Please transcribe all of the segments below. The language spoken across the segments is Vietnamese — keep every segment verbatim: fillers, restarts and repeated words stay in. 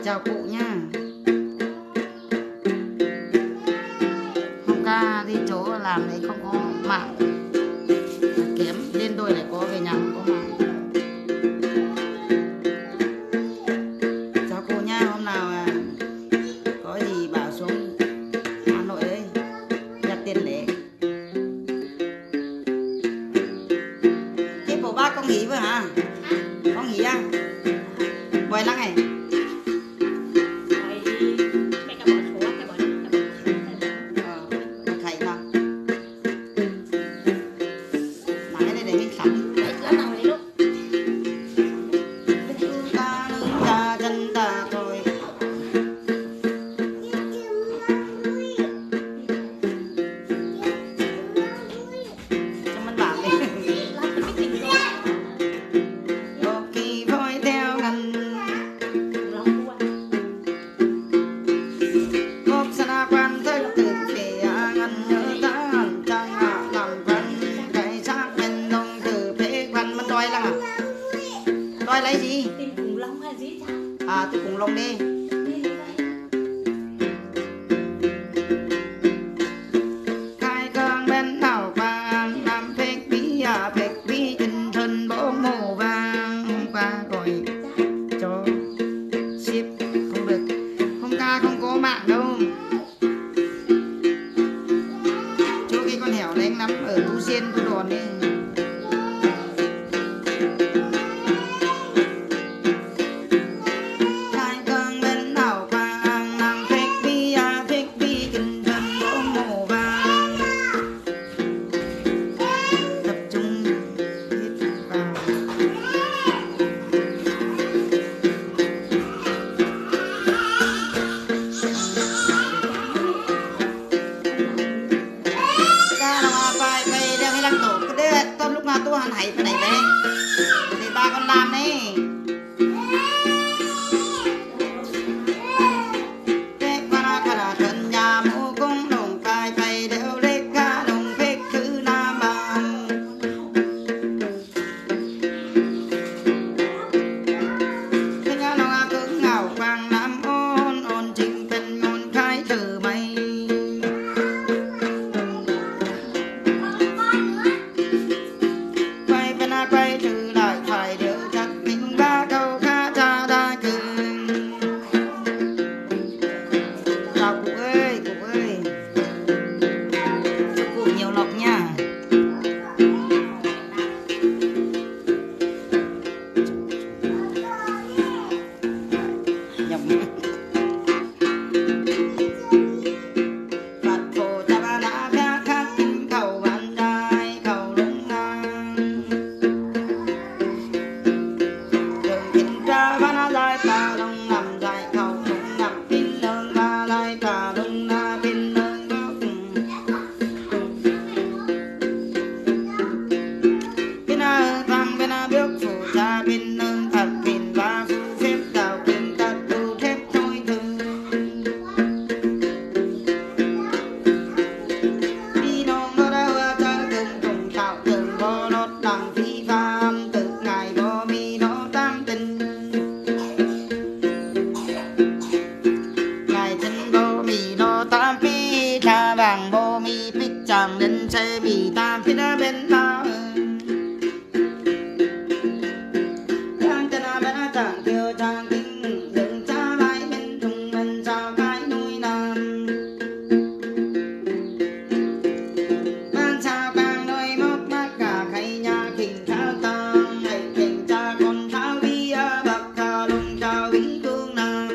Chào cụ nha. Hôm ca đi chỗ làm đấy không có mạng, kém lên đôi lại có về nhà không có mạng. Chào cụ nha. Hôm nào à, có gì bảo xuống Hà Nội đấy nhặt tiền lẻ. Thế bộ bác có nghỉ vừa hả? Có nghỉ à? Vài lăng này. Đòi lấy gì? Tìm khủng long hay gì cha? À, tìm khủng long đi. Khai cơn bên thảo vàng làm phép bí à phép bí tinh thần bố mồ vàng. Hôm qua gọi cho ship không được. Hôm ca không có mạng đâu. Chỗ cái con hẻo đánh lắm ở Tu Xien Tu Đòn đi. Tôi hẳn hãy phải đấy thì ba con làm đấy. Thế qua khả là thân nhà mô cũng đồng cài tay đều lê ca đồng phết thứ nam bằng. Thế ngã nó cứ ngào vàng nam ôn ôn trình tình ngôn khai từ mây. Quay trở lại phải đều chắc mình ba câu khá cha đa cường. Chào cụ ơi, cụ ơi. Chúc cụ nhiều lộc nha. Nhầm. Phật phổ cha ba đã phá khắc kinh cầu văn đai cầu lung ngang. Cha văn dài ta đông nằm dài cầu đông nằm pin đơn ba dài ta đông na pin đơn gốc pin a tam pin a bước phủ cha pin đơn thật pin ba phu phép đào pin tật tu thép thôi từ đi nông nó đã hứa cha từng cùng tạo từng bo lót đằng phi phạm từ ngày bo mi nó tam tình. Vàng bô mi bích chẳng đến xe bị tam phía đó bên ta đang chân à bên chẳng tiêu trang kinh đừng cha lại bên trùng bên sao cái nuôi nam ban sao càng đôi mốc mắt cả khay nhà khỉnh thao tang ngày khỉnh cha con thao vi bậc thao lùng thao vĩnh cương nam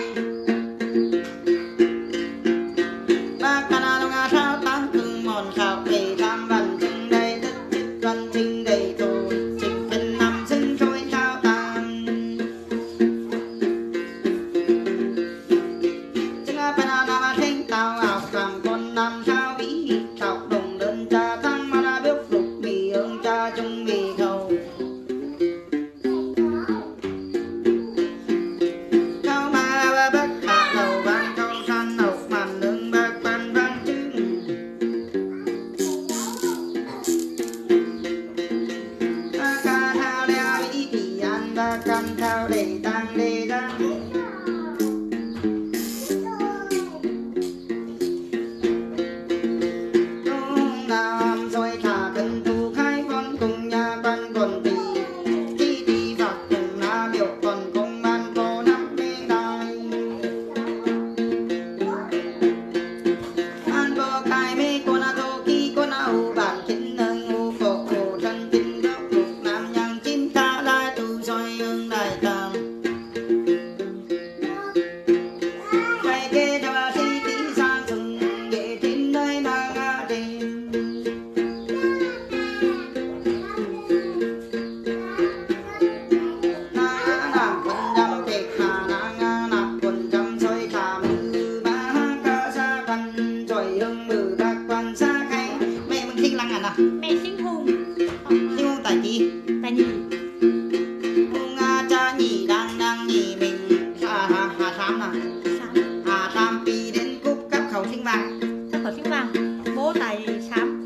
bác ta nào ngà thao tăng cưng mòn khảo kỳ tham văn chừng đây tất chích văn chừng đầy tổ chích bên nằm sinh trôi thao tăng chừng à bên nào nào mà thinh tao ảo cầm con nằm thao vĩ thảo đồng đơn cha thăng mà đã biết lục mì ương cha chung mì khẩu khao mà bác hạ đầu vang khao san hậu màn nương bác ban vang chừng bác ca thao đeo ý kỳ ăn bác cầm thao để tăng đề ra vàng. Thất thỏi kim vàng. Bố tài xám.